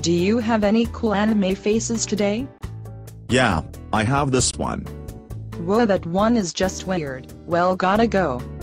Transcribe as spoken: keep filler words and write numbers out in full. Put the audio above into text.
Do you have any cool anime faces today? Yeah, I have this one. Whoa, that one is just weird. Well, gotta go.